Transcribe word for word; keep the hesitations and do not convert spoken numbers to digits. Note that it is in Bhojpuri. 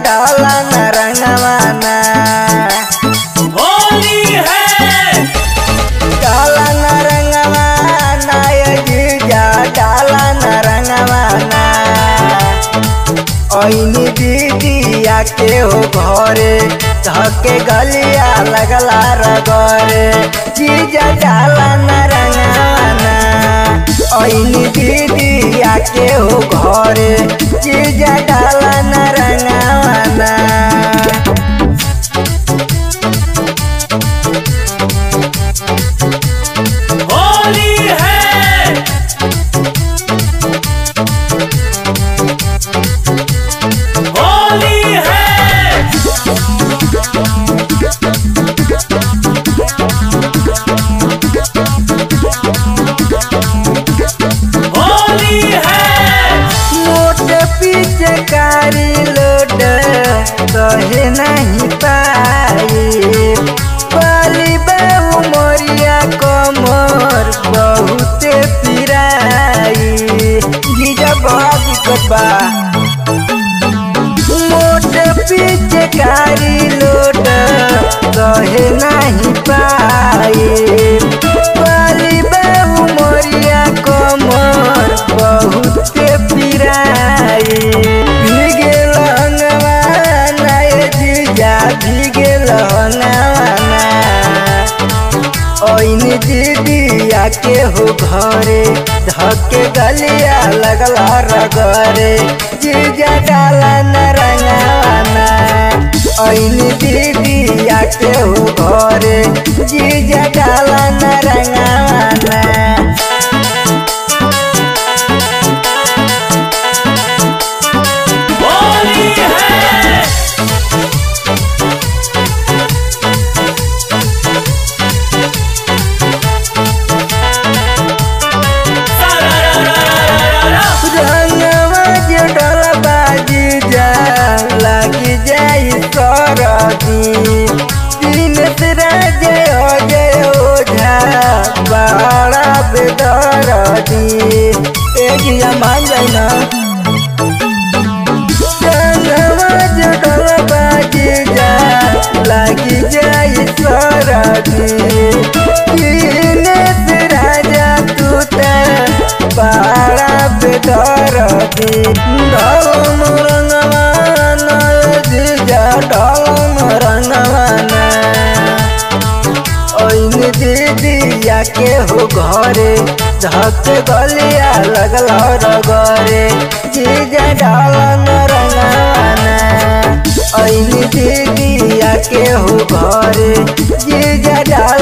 डाला न रंगवाना होली है डाला न रंगवाना ये जीजा डाला न रंगवाना ओइनी दीदिया के हो घरे धके गलिया लगला रगरे जीजा डाला न रंगवाना ओइनी दीदिया के हो घरे जीजा डाला न रंगवाना होली है होली है होली है मोटे पीछे कारी लोड कहे नहीं पाई बाली बाबू मोरिया कमर बहुते पिराई जीजा बहुत दिक्कत बा मोटे पीछे कारी लोड कहे नहीं पाई बाली बाबू मोरिया कमर बहुते पिराई भीगे लहंगवाना ये जीजा भीगे लहंगवाना ओइनी दीदिया के हो घरे धके गलिया लगला रगरे जीजा डाला न रंगवाना ओइनी दीदिया के हो घरे जीजा डाला न रंगवाना होली है रंगवा जो डलबा जीजा लगी जाई सरदी दिन से राजे अजय ओझा बड़ा बेदरदी एक मान जाई ना रंगवा जो डलबा जीजा लगी जाई सरदी दिन से राजा तू बड़ा बेदरदी ढलम रंगवाना जीजा ढलम रंगवाना ओइनी दीदिया के हो घरे धके गलिया लगला रगरे जीजा ढलम रंगवाना ओइनी दीदिया के हो घरे जीजा ढल